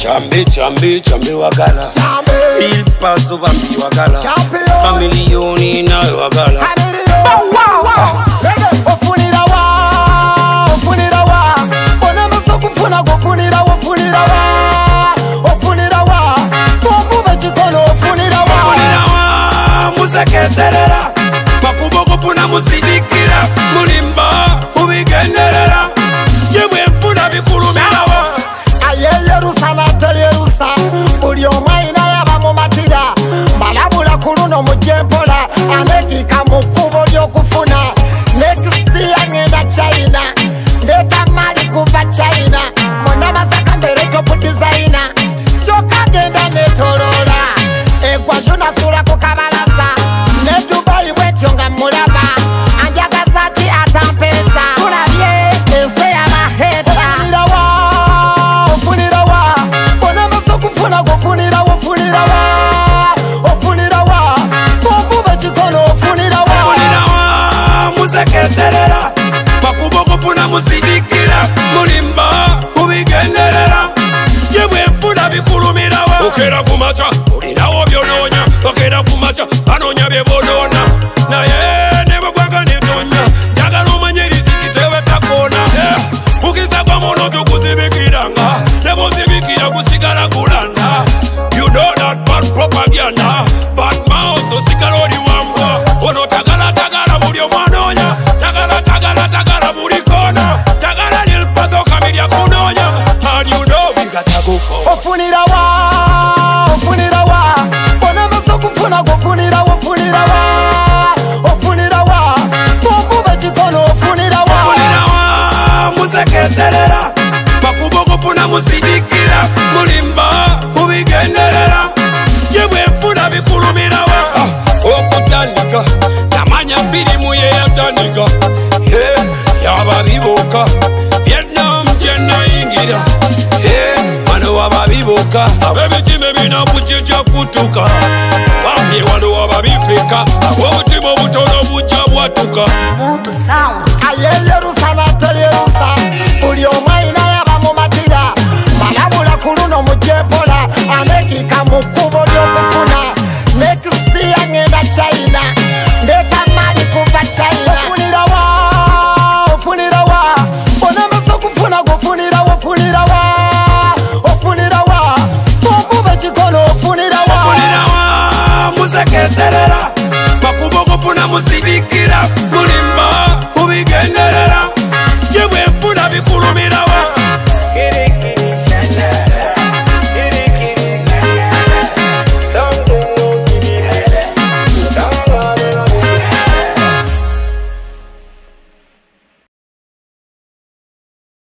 Chambe wagala Ipazo bambi wagala Kamiliyoni nawe wagala Ofunira wa Onemuso kufuna gofunira wa Okube chikono ofunira wa Museketerera Makubo kufuna musidikira Mulimba mubigenderera Jibwe mfuna bikulumira wa Yerusa buli omwaina yaba mu matira malabula kuluno mujempola anekika mu kkubo ly'okufuna next yangenda China ndeta mali kuva China munamasaka mbere top designer kyokka genda netolola egwaju nasula ku kabalaza ne Dubai bwetyo nga mulaba anjagaza ki atampeza kulabye ense y'abaheta Museketerera Makubo kufuna musidikira Mulimba mubigenderera Jibwe mfuna bikulumira wa Okera kumacha ulinawo byononya Okera kumacha anonya byebonona Naye nebagwaga netonya Njagala omanye riziki tewe takona Kukisa kwa mono tukuzibikiranga Nebo zibikira kusigala kulanda You know that bad propaganda Bad mouth osigala oli wambwa Ono tagala buli omwanonya Tagala buli kona Tagala nilpazo kamilya kunonya And you know we got to go for Ofunira wa Onemuso kufuna gofunira wa Okube chikono ofunira wa Museketerera Makubo kufuna musidikira Mulimba mubigenderera Jibwe mfuna bikulumira wa Okutandika Namanya filimu ye yatandika Yaba biboka Vietnam jena ingira Wano waba biboka Abebitima bina bujja kutuka Bamye wano waba bifika Abobutima butono bujja bwatuka Yerusa buli omwa